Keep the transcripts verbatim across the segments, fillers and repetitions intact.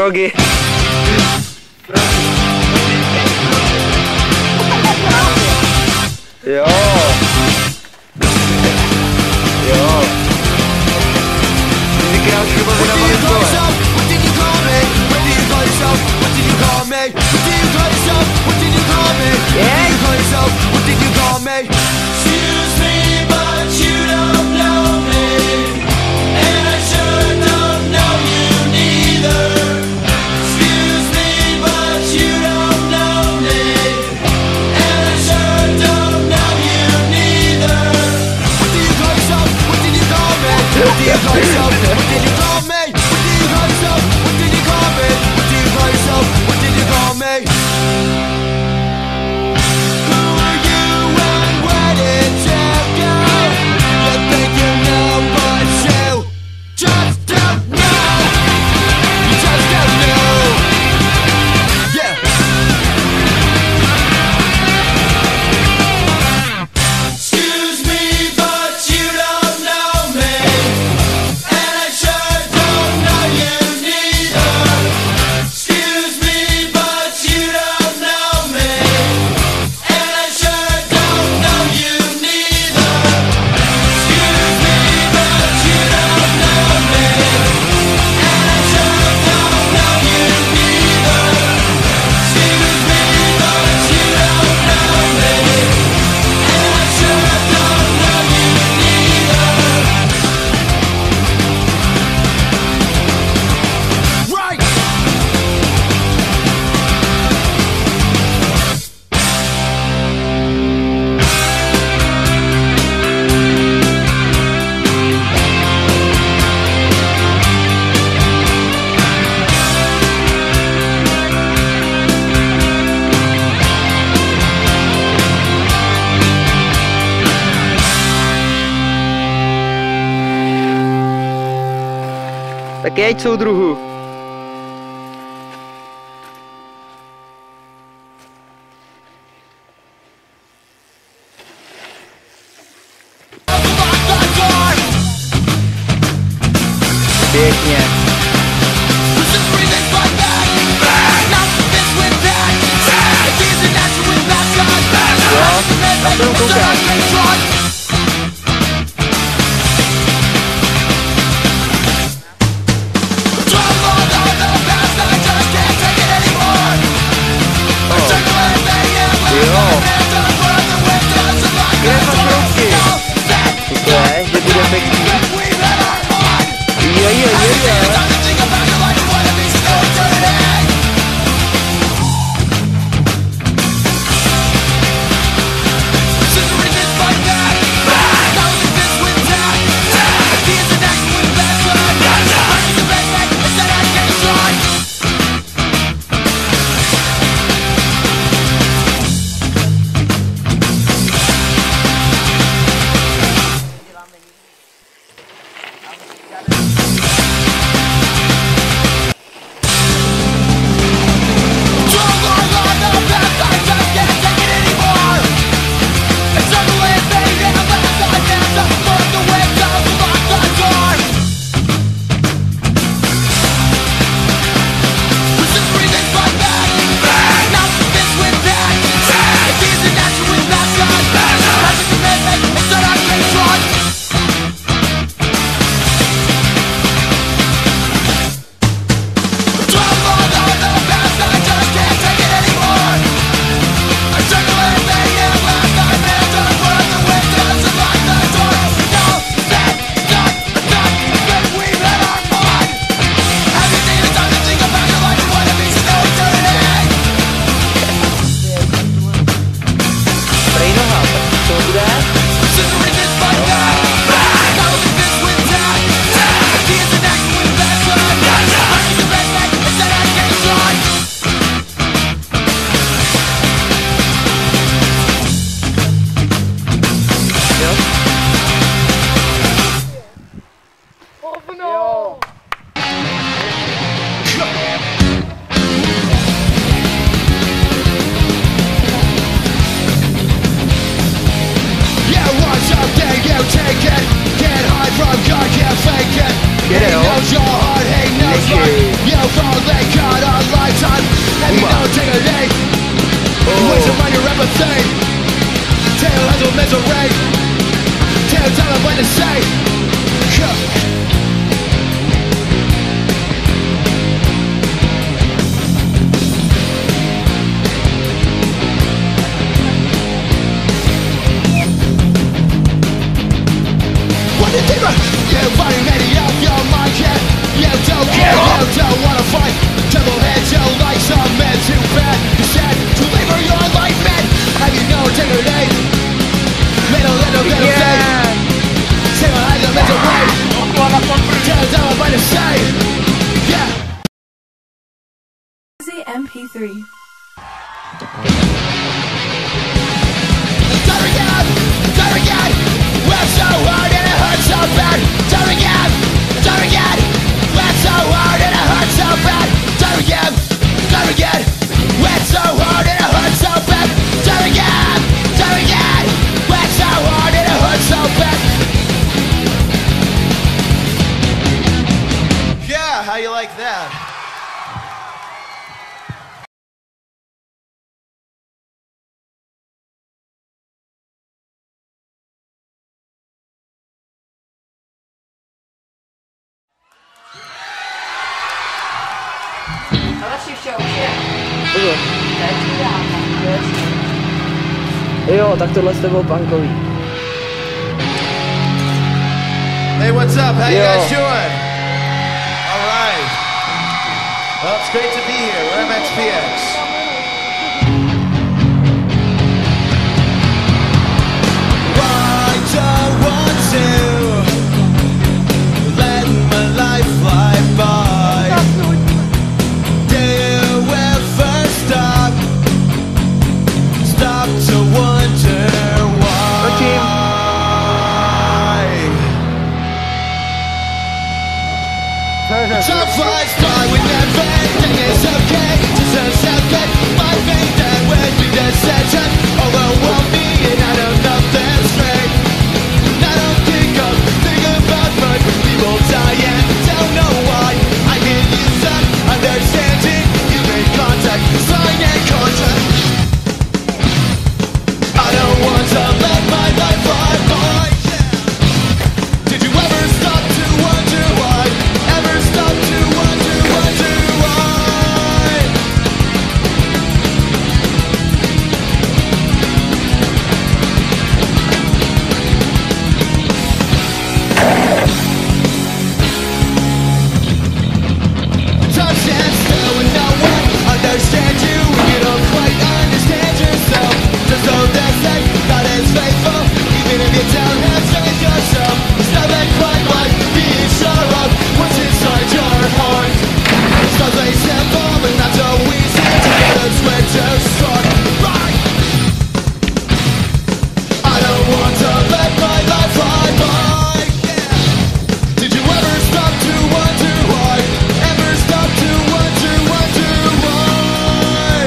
drogy. Jo. Jo. Ty krásky baví na Valinkové. Tak jeď, soudruhu. Pěkně. Jo, na to koukám. Super, že bude pěkný. Je, je, je, je. misery. Can't tell them what to say. What do you think of? You're fighting many of your mind, yeah. You don't care, you don't wanna fight. Double heads, your lights are meant to bad. You said to labor your life, man. Have you no integrity? Little, little, little thing. Say my eyes are meant to wait. Tell them I'm about to say. Yeah. M P three. Time again, time again. We're so hard and it hurts so bad. Time again, time again. We're so hard and it hurts so bad. Time again, time again. We're so hard and it hurts so bad. Time again, time again. We're so hard and it hurts so bad. Yeah, how you like that? Jo, tak tohle s tebou punkový. Hey, what's up? How you Yo. guys doing? All right. Well, it's great to be here. We're M X P X. I don't want to let my life fly by. Do you ever stop? Stop to wonder why. Time flies by with everything is okay. Just a second, my faith that when we decision overwhelm me and I don't know them straight. I don't think of, think about but people die and don't know why. I can use that understanding. You make contact, sign and contract. I don't want to let my life fly by. Did you ever stop to wonder why? Ever stop to wonder, wonder why? Time stands still when no one understands you. You don't quite understand yourself. Just know that say God is faithful, even if you don't have faith yourself. It's not that quite like being sure of what's inside your heart. It's not very simple, but not so easy to get us where to start. Right. I don't want to let my life fly by. Yeah. Did you ever stop to wonder why? Ever stop to wonder, wonder why?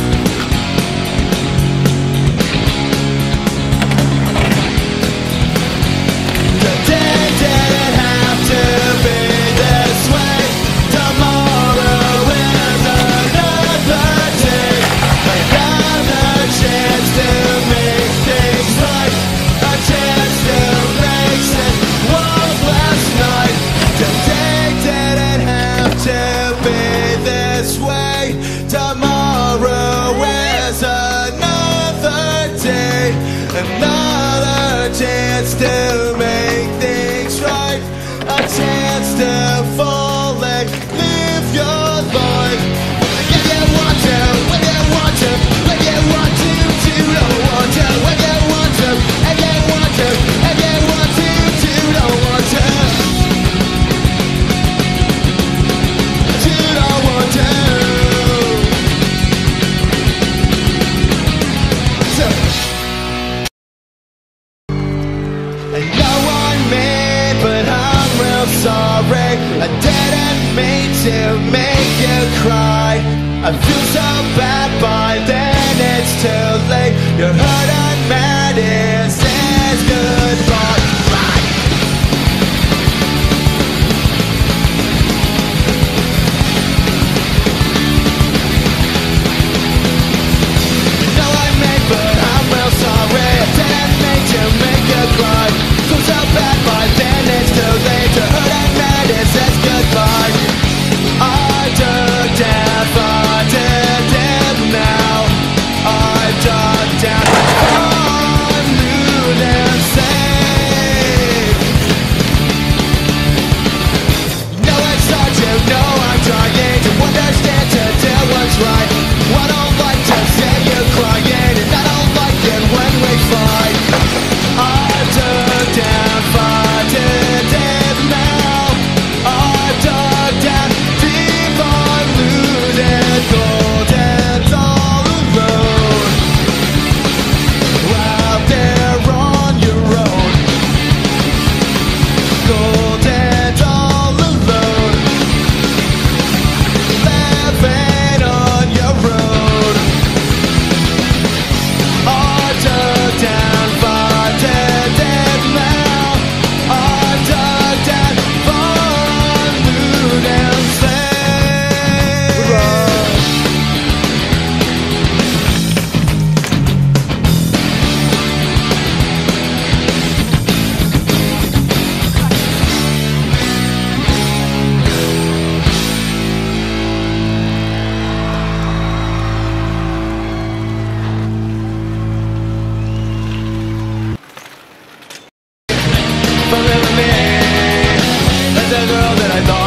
Today didn't have to be this way. Tomorrow is another day. Another chance to make things right. A chance to make it one last night. Today didn't have to be this way. Tomorrow is another day. Another chance to make things right. A chance to fully live your life. If you want to, when you want to, when you want to, you don't want to, when you want to, and you want to, and you want to, you don't want to. You don't want to. So, I know I'm mean, but I'm real sorry. I didn't mean to make you cry. I feel so bad by then it's too late. Your hurt and madness says goodbye. Right. I know I'm mean, but I'm real sorry. I didn't mean to the girl that I thought